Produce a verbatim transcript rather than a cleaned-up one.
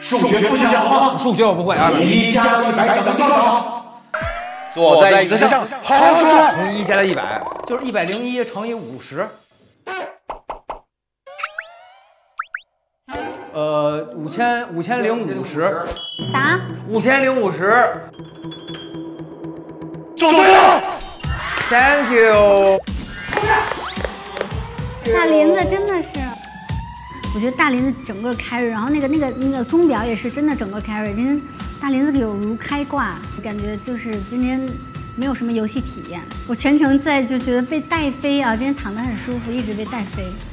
数学复习好吗？ 数学我不会啊。 一加一百等于多少？坐在椅子上，好好说。 从一加到一百，就是一百零一乘以五十。呃，五千五千零五十。 答。 五千零五十。 做对了。 Thank you。 大林子真的是。 我觉得大林子整个 carry， 然后那个那个那个钟表也是真的整个 carry。今天大林子有如开挂，感觉就是今天没有什么游戏体验。我全程在就觉得被带飞啊，今天躺得很舒服，一直被带飞。